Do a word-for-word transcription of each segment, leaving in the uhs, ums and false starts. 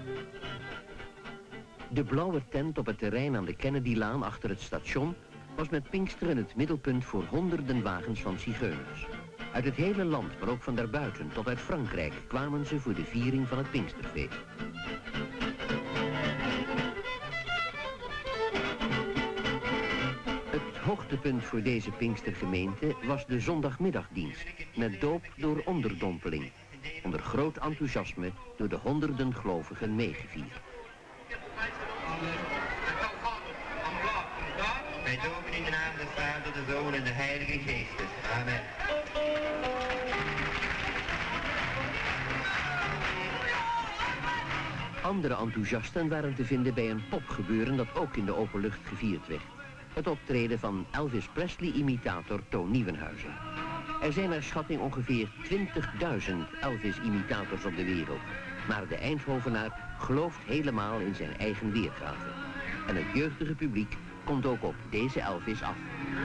De blauwe tent op het terrein aan de Kennedylaan achter het station was met Pinksteren het middelpunt voor honderden wagens van zigeuners. Uit het hele land, maar ook van daarbuiten, tot uit Frankrijk, kwamen ze voor de viering van het Pinksterfeest. Het hoogtepunt voor deze Pinkstergemeente was de zondagmiddagdienst, met doop door onderdompeling, onder groot enthousiasme door de honderden gelovigen meegevierd. Wij dopen in de naam des Vaders, de Zoon en de Heilige Geestes. Amen. Andere enthousiasten waren te vinden bij een popgebeuren dat ook in de open lucht gevierd werd. Het optreden van Elvis Presley-imitator Toon Nieuwenhuizen. Er zijn naar schatting ongeveer twintigduizend Elvis-imitators op de wereld. Maar de Eindhovenaar gelooft helemaal in zijn eigen weergave. En het jeugdige publiek komt ook op deze Elvis af.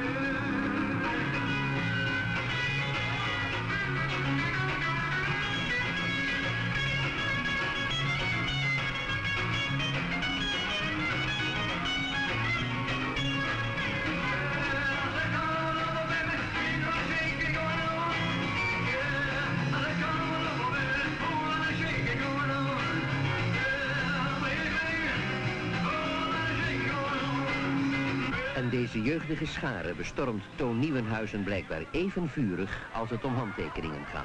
En deze jeugdige schare bestormt Toon Nieuwenhuizen blijkbaar even vurig als het om handtekeningen gaat.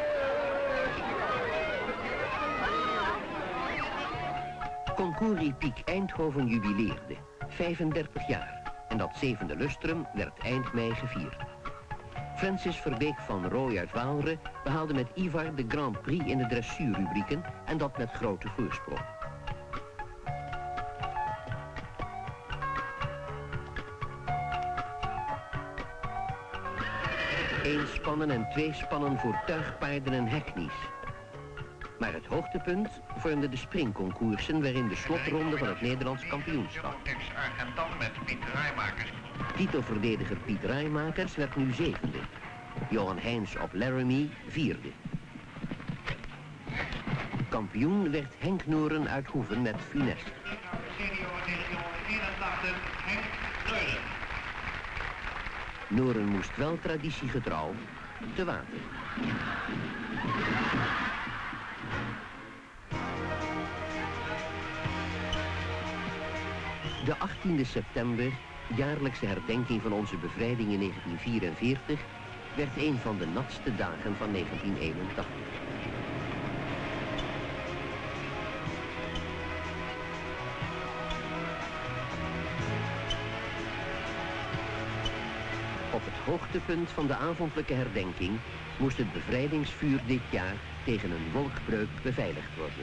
Concouris Piek Eindhoven jubileerde, vijfendertig jaar. En dat zevende lustrum werd eind mei gevierd. Francis Verbeek van Rooij uit Waalre behaalde met Ivar de Grand Prix in de dressuurrubrieken en dat met grote voorsprong. Eén spannen en twee spannen voor tuigpaarden en heknies. Maar het hoogtepunt vormden de springconcoursen waarin de slotronde van het Nederlands kampioenschap. Titelverdediger Piet Rijmakers werd nu zevende. Johan Heijns op Laramie vierde. Kampioen werd Henk Noren uit Hoeven met Funest. Noren moest wel traditiegetrouw te water. De achttiende september, jaarlijkse herdenking van onze bevrijding in negentien vierenveertig, werd een van de natste dagen van negentien eenentachtig. Op het hoogtepunt van de avondelijke herdenking moest het bevrijdingsvuur dit jaar tegen een wolkbreuk beveiligd worden.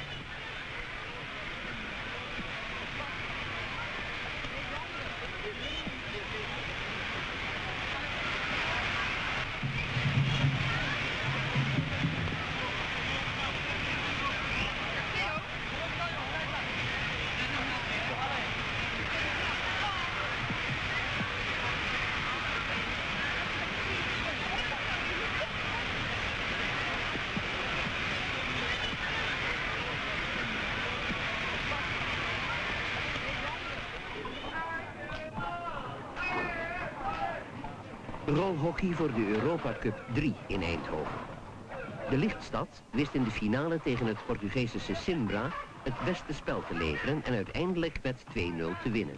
Rolhockey voor de Europa Cup drie in Eindhoven. De Lichtstad wist in de finale tegen het Portugese Sesimbra het beste spel te leveren en uiteindelijk met twee nul te winnen.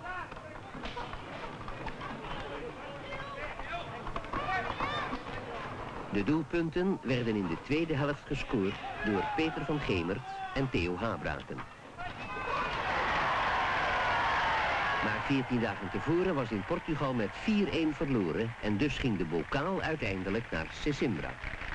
De doelpunten werden in de tweede helft gescoord door Peter van Gemert en Theo Habraken. Maar veertien dagen tevoren was in Portugal met vier-een verloren en dus ging de bokaal uiteindelijk naar Sesimbra.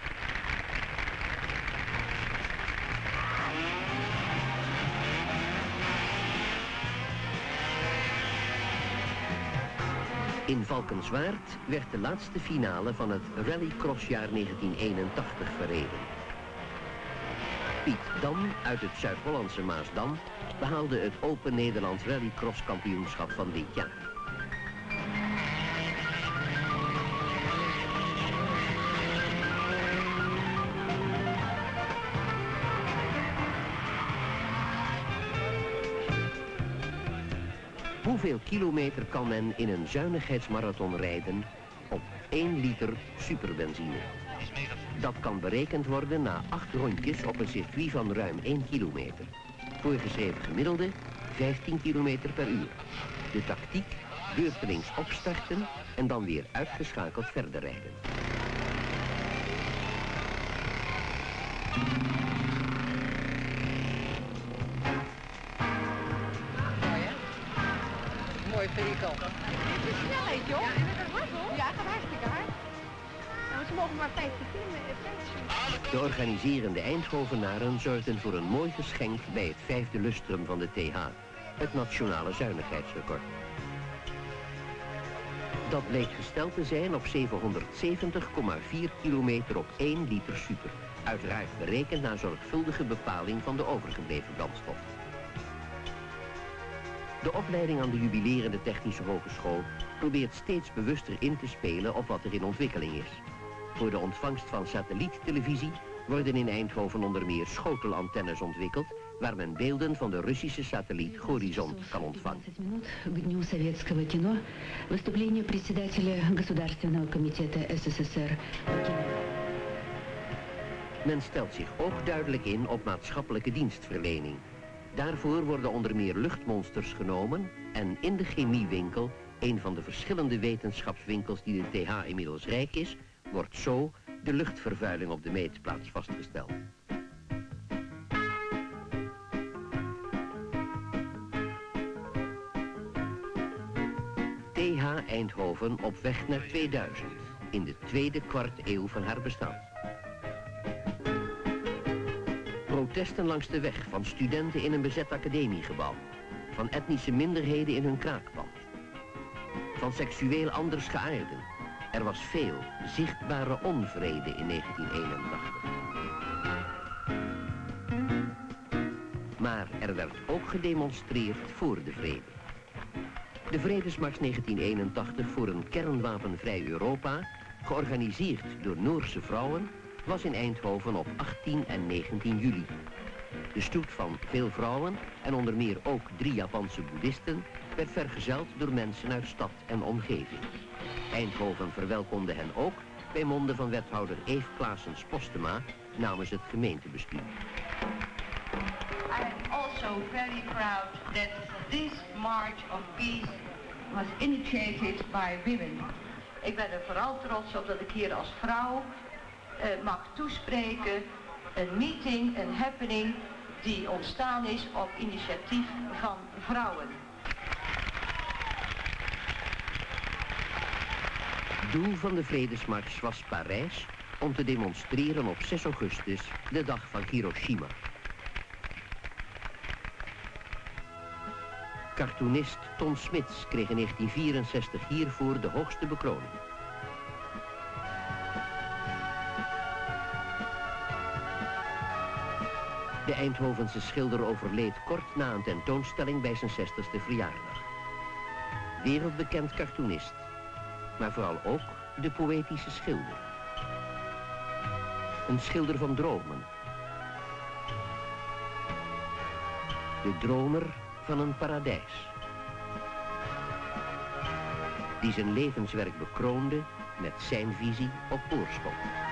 In Valkenswaard werd de laatste finale van het rallycrossjaar negentien eenentachtig verreden. Piet Dam uit het Zuid-Hollandse Maasdam behaalde het Open Nederlands Rallycross kampioenschap van dit jaar. Hoeveel kilometer kan men in een zuinigheidsmarathon rijden op één liter superbenzine? Dat kan berekend worden na acht rondjes op een circuit van ruim één kilometer. Voorgeschreven gemiddelde vijftien kilometer per uur. De tactiek, beurtelings opstarten en dan weer uitgeschakeld verder rijden. Mooi hè? Mooi vehikel. Dit is snelheid joh. Ja, en het gaat hard hoor. Ja, het gaat hartstikke hard. Nou, ze mogen maar vijftig kilometer. De organiserende Eindhovenaren zorgden voor een mooi geschenk bij het vijfde lustrum van de T H, het nationale zuinigheidsrecord. Dat bleek gesteld te zijn op zevenhonderdzeventig komma vier kilometer op één liter super. Uiteraard berekend na zorgvuldige bepaling van de overgebleven brandstof. De opleiding aan de jubilerende Technische Hogeschool probeert steeds bewuster in te spelen op wat er in ontwikkeling is. Voor de ontvangst van satelliettelevisie worden in Eindhoven onder meer schotelantennes ontwikkeld, waar men beelden van de Russische satelliet Horizont kan ontvangen. Men stelt zich ook duidelijk in op maatschappelijke dienstverlening. Daarvoor worden onder meer luchtmonsters genomen en in de chemiewinkel, een van de verschillende wetenschapswinkels die de T H inmiddels rijk is, wordt zo de luchtvervuiling op de meetplaats vastgesteld. T H Eindhoven op weg naar tweeduizend, in de tweede kwart eeuw van haar bestaan. Protesten langs de weg van studenten in een bezet academiegebouw, van etnische minderheden in hun kraakpand, van seksueel anders geaarden. Er was veel zichtbare onvrede in negentien eenentachtig. Maar er werd ook gedemonstreerd voor de vrede. De Vredesmars negentien eenentachtig voor een kernwapenvrij Europa, georganiseerd door Noorse vrouwen, was in Eindhoven op achttien en negentien juli. De stoet van veel vrouwen en onder meer ook drie Japanse boeddhisten werd vergezeld door mensen uit stad en omgeving. Eindhoven verwelkomde hen ook bij monden van wethouder Eve Claessens-Postema namens het gemeentebestuur. I'm also very proud that this March of Peace was initiated by women. Ik ben er vooral trots op dat ik hier als vrouw uh, mag toespreken. Een meeting, een happening die ontstaan is op initiatief van vrouwen. Doel van de Vredesmars was Parijs om te demonstreren op zes augustus, de dag van Hiroshima. Cartoonist Ton Smits kreeg in negentien vierenzestig hiervoor de hoogste bekroning. De Eindhovense schilder overleed kort na een tentoonstelling bij zijn zestigste verjaardag. Wereldbekend cartoonist, maar vooral ook de poëtische schilder. Een schilder van dromen. De dromer van een paradijs. Die zijn levenswerk bekroonde met zijn visie op oorschot.